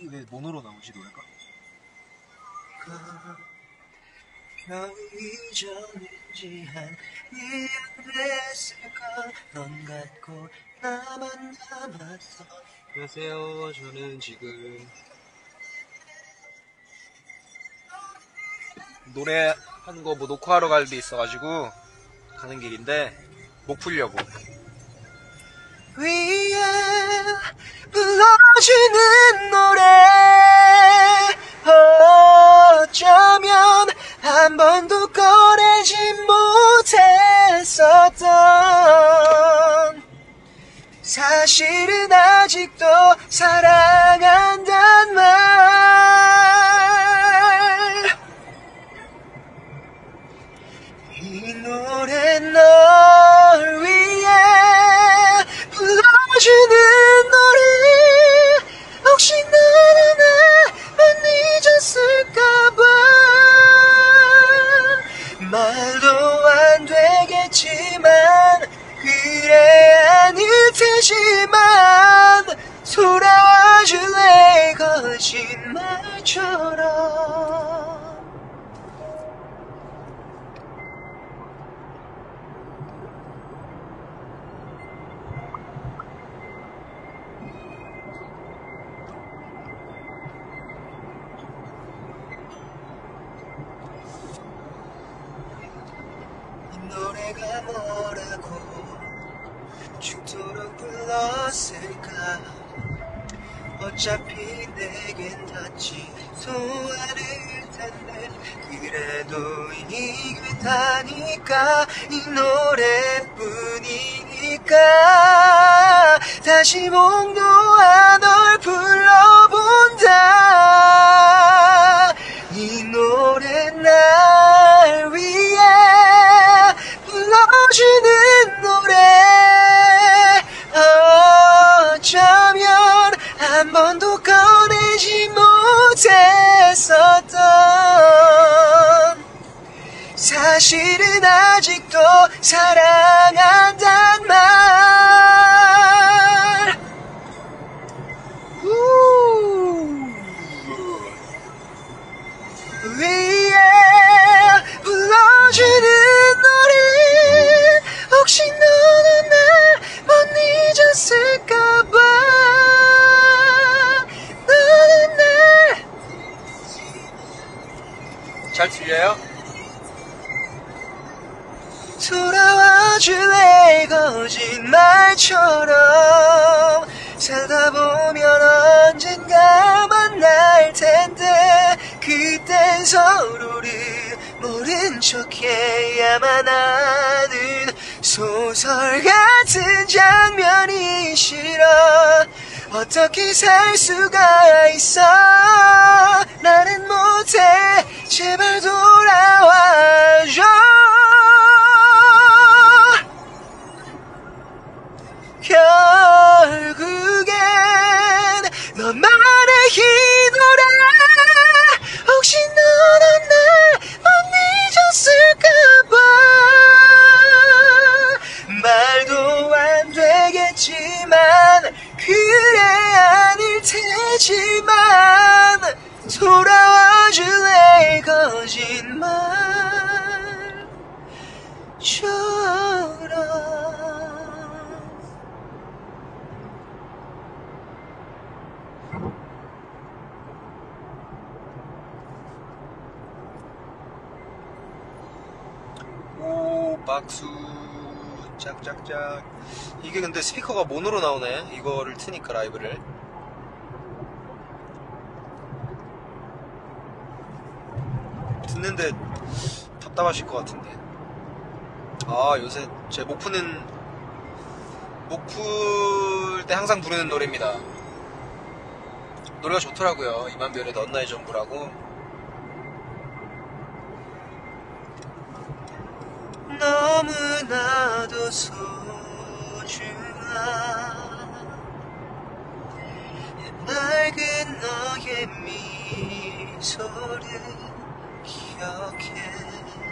왜 모노로 나오지 노래가? 겨우기 전인지 한 1년 됐을까 넌 같고 나만 남았어. 안녕하세요. 저는 지금 노래 한 거 뭐 녹화하러 갈 데 있어가지고 가는 길인데 목 풀려고. 위에 불러주는 노래 어쩌면 한 번도 꺼내지 못했었던 사실은 아직도 사랑한단 말. 이 노래 널 위해 불러주는 노래. 혹시 너는 나만 잊었을까봐 말도 안 되겠지만 그래 아닐 테지만 돌아와줄래 거짓말처럼. 이 노래가 뭐라고 죽도록 불렀을까. 어차피 내겐 닿지 않을 텐데 그래도 이게 다니까 이 노래뿐이니까 다시 몽도와 널 불러본다. 이 노래 날 위해 불러주는 노래 어쩌면 한 번도 꺼내지 못했었던 사실은 아직도 사랑한단 말. 위에 불러주는 노래. 혹시 너는 날 못 잊었을까봐 너는 날. 잘 들려요? 돌아와줄래 거짓말처럼. 살다 보면 언젠가 만날 텐데 그땐 서로를 모른 척해야만 하는 소설 같은 장면이 싫어. 어떻게 살 수가 있어. 나는 못해. 제발 돌아와줘. 결국엔 너만의 이 노래. 혹시 너는 날 못 잊었을까봐 말도 안 되겠지만 그래 아닐 테지만 돌아와줄래 거짓말처럼. 오, 박수. 짝짝짝. 이게 근데 스피커가 모노로 나오네. 이거를 트니까 라이브를. 듣는데 답답하실 것 같은데. 아, 요새 제 목 풀 때 항상 부르는 노래입니다. 노래가 좋더라고요. 이만별의 넌 나의 전부라고. 너무나도 소중한 맑은 너의 미소를 기억해.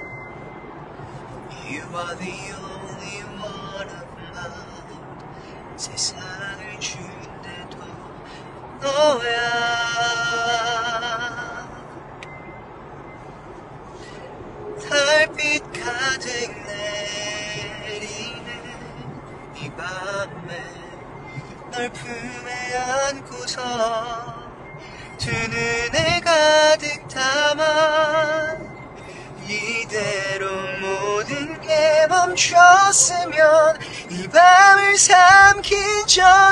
You are the only one of mine. 세상을 준대도 너야. 달빛 가득 내리는 이 밤에 널 품에 안고서 두 눈에 가득 담아 이대로 모든 게 멈췄으면 이 밤을 삼킨 저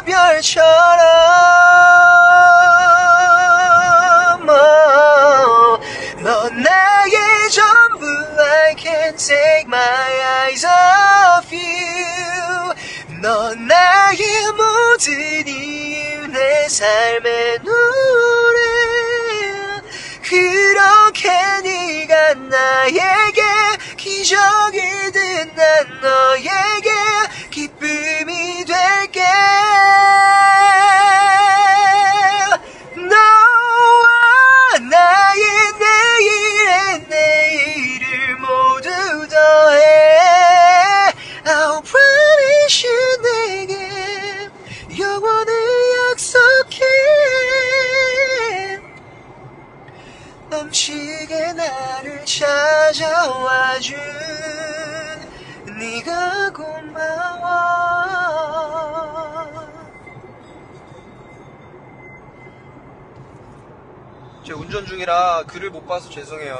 별처럼 넌 나의 전부 I can't take my eyes off you 넌 나의 모든 이유 내 삶의 노래 그렇게 네가 나에게 기적이듯 난 너에게 기쁨이 될게 너와 나의 내일의 내일을 모두 더해 I'll promise you 내게 영원을 약속해 넘치게 나를 찾아와준 네가 고마워 제가 운전 중이라 글을 못 봐서 죄송해요.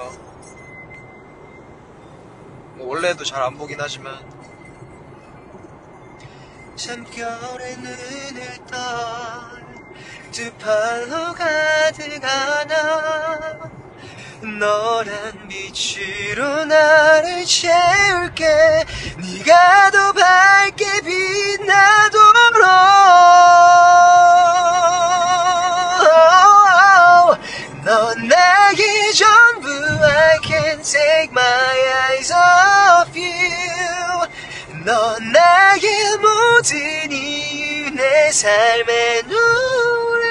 뭐 원래도 잘 안 보긴 하지만 잠결에 눈을 떠 두 팔로 가득 안아 너란 빛으로 나를 채울게 네가 더 밝게 빛나도록 넌 나의 전부 I can't take my eyes off you 넌 나의 모든 이유 내 삶의 노래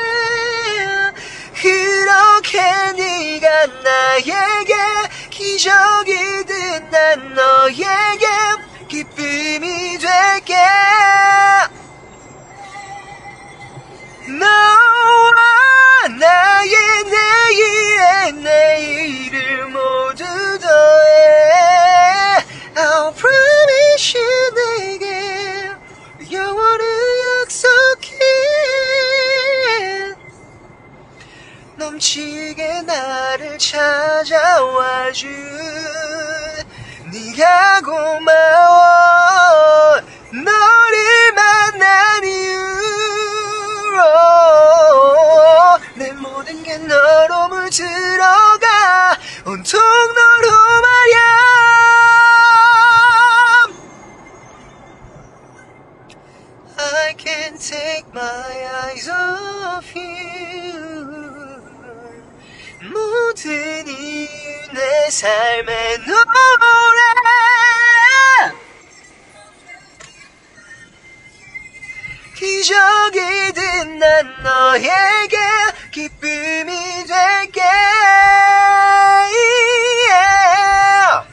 그렇게 네가 나에게 기적이듯 난 너에게 기쁨이 될게 너와 나의 내일의 내일을 모두 더해 I'll promise you 내게 영원을 약속해 넘치게 나를 찾아와준 네가 고마워 너를 만난 이후로 내 모든 게 너로 물들어가 온통 너로 말야 I can't take my eyes off you 모든 이유 내 삶의 노래 기적이듯 난 너에게 기쁨이 될게 yeah.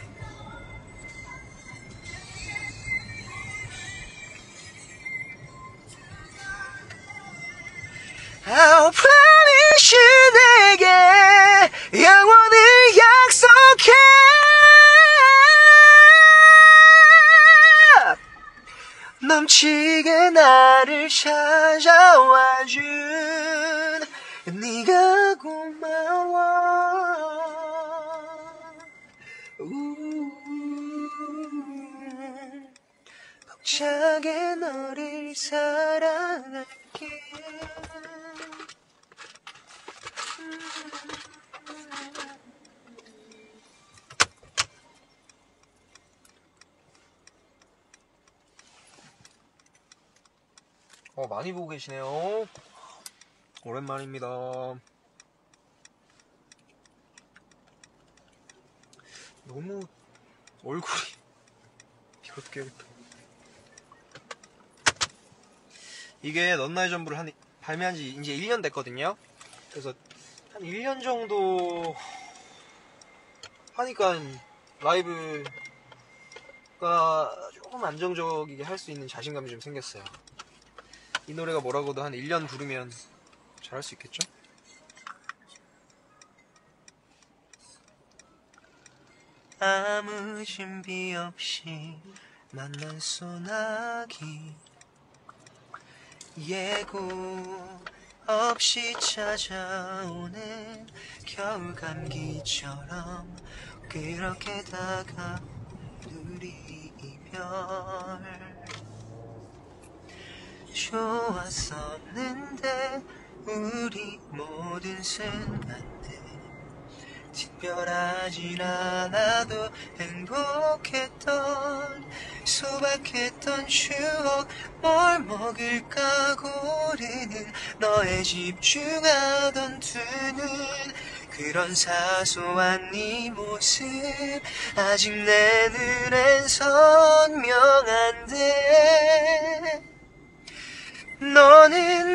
I'll promise you 내게 영원을 약속해 넘치게 나를 찾아와준 네가 고마워 벅차게 너를 사랑할게 많이 보고 계시네요. 오랜만입니다. 너무 얼굴이 이렇게 이게 넌 나의 전부를 발매한 지 이제 1년 됐거든요. 그래서 한 1년 정도 하니까 라이브가 조금 안정적이게 할 수 있는 자신감이 좀 생겼어요. 이 노래가 뭐라고도 한 1년 부르면 잘할 수 있겠죠? 아무 준비 없이 만난 소나기 예고 없이 찾아오는 겨울 감기처럼 그렇게 다가온 우리 이별 좋았었는데 우리 모든 순간들 특별하진 않아도 행복했던 소박했던 추억 뭘 먹을까 고르는 너의 집중하던 두 눈 그런 사소한 네 모습 아직 내 눈엔 선명한데 너는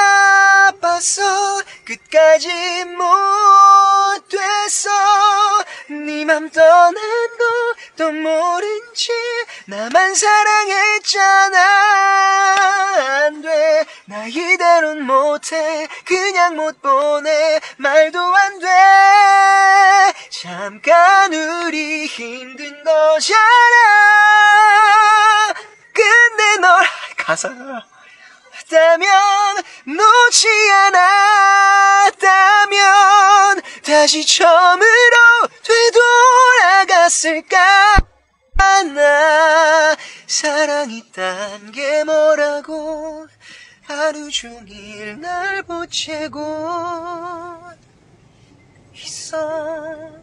나빴어 끝까지 못 됐어 네 맘 떠난 것도 모른 채 나만 사랑했잖아 안돼 나 이대로는 못해 그냥 못 보내 말도 안 돼 잠깐 우리 힘든 거잖아 근데 널 가사가 다면 놓지 않았다면 다시 처음으로 되돌아갔을까 나 사랑이 딴 게 뭐라고 하루 종일 날 보채고 있어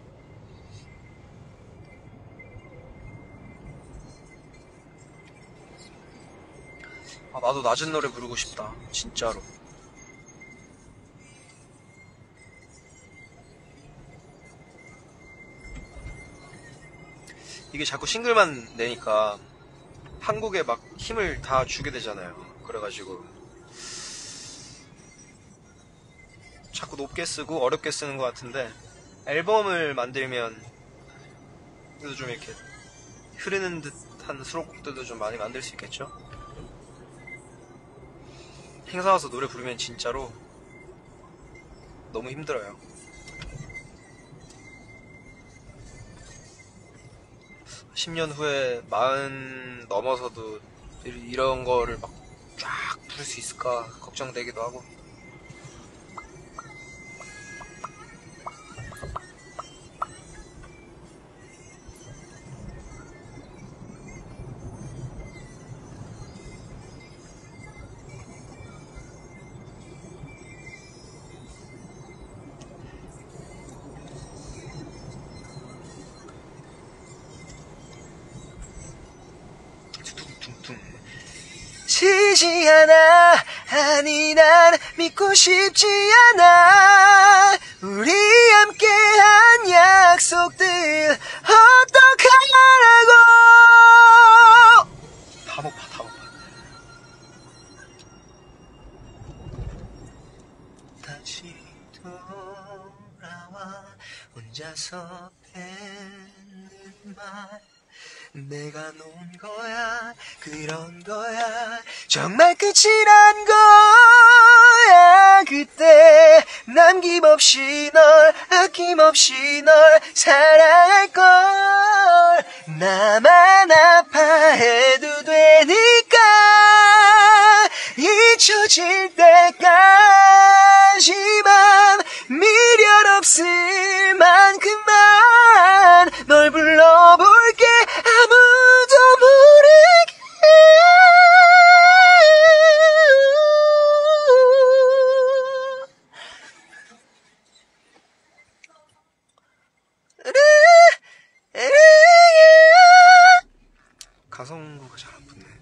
아, 나도 낮은 노래 부르고 싶다. 진짜로. 이게 자꾸 싱글만 내니까 한국에 막 힘을 다 주게 되잖아요. 그래가지고 자꾸 높게 쓰고 어렵게 쓰는 것 같은데 앨범을 만들면 그래도 좀 이렇게 흐르는 듯한 수록곡들도 좀 많이 만들 수 있겠죠? 행사 와서 노래 부르면 진짜로 너무 힘들어요. 10년 후에 40 넘어서도 이런 거를 막 쫙 부를 수 있을까 걱정되기도 하고. 지지 않아 아니 난 믿고 싶지 않아 우리 함께한 약속들 어떡하라고 다 못 봐. 다시 돌아와 혼자서 뱉는 말 내가 놓은 거야 그런 거야 정말 끝이란 거야 그때 남김없이 널 아낌없이 널 사랑할걸 나만 아파해도 되니까 잊혀질 때까지만 미련 없을 만큼만 널 불러볼게 아무도 모르게 가성구가 잘 안 붙네.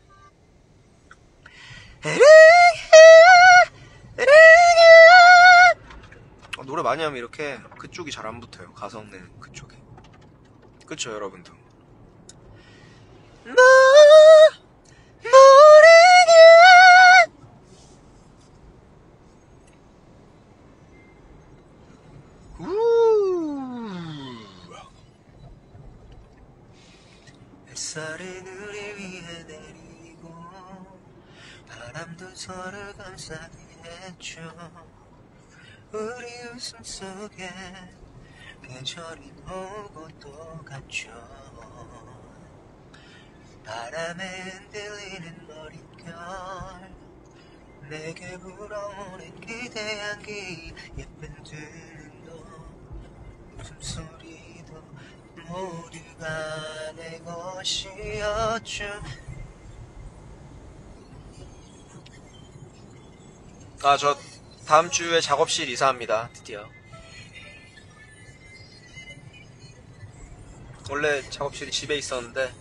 노래 많이 하면 이렇게 그쪽이 잘 안 붙어요. 가성 내는 그쪽이. 그쵸 여러분도? 너 모르게 햇살은 우리 위에 내리고 바람도 서로 감싸게 했죠 우리 웃음 속에 계절이 오고 또 같죠. 바람에 흔들리는 머릿결 내게 불어오는 그대 향기 예쁜 두 눈도 웃음소리도 모두가 내 것이었죠. 아, 저 다음 주에 작업실 이사합니다. 드디어. 원래 작업실이 집에 있었는데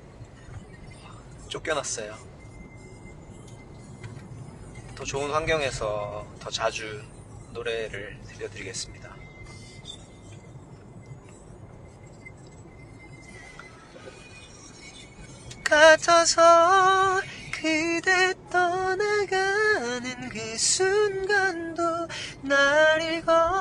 쫓겨났어요. 더 좋은 환경에서 더 자주 노래를 들려드리겠습니다. 같아서 그대 떠나가는 그 순간도 나를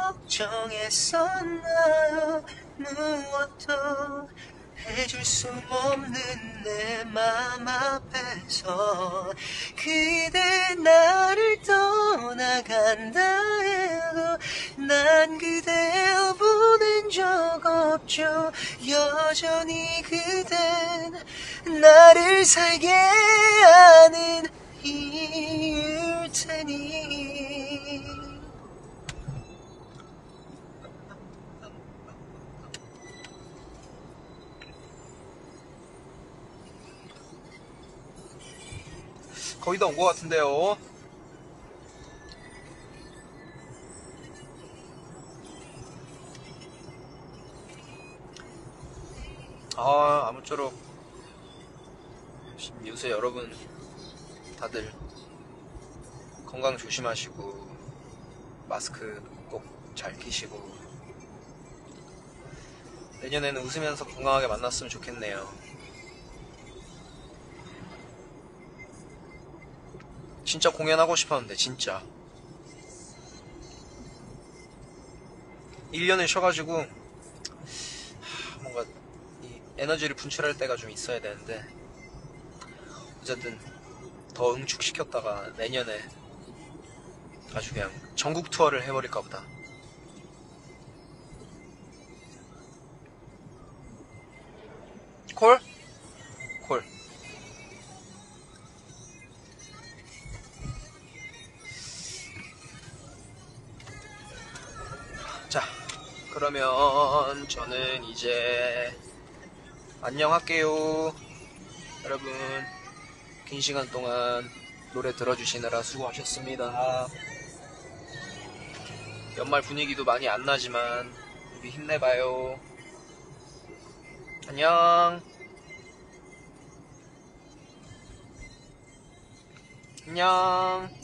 걱정했었나요. 무엇도 해줄 수 없는 내 맘 앞에서 그대 나를 떠나간다 해도 난 그댈 보낸 적 없죠. 여전히 그댄 나를 살게 하는 이유일 테니. 거의 다 온 것 같은데요. 아무쪼록 요새 여러분 다들 건강 조심하시고 마스크 꼭 잘 끼시고 내년에는 웃으면서 건강하게 만났으면 좋겠네요. 진짜 공연하고 싶었는데 진짜 1년을 쉬어가지고 뭔가 이 에너지를 분출할 때가 좀 있어야 되는데 어쨌든 더 응축시켰다가 내년에 아주 그냥 전국 투어를 해버릴까 보다. 콜? 콜. 자, 그러면 저는 이제 안녕할게요. 여러분 긴 시간 동안 노래 들어주시느라 수고하셨습니다. 연말 분위기도 많이 안 나지만 우리 힘내봐요. 안녕. 안녕.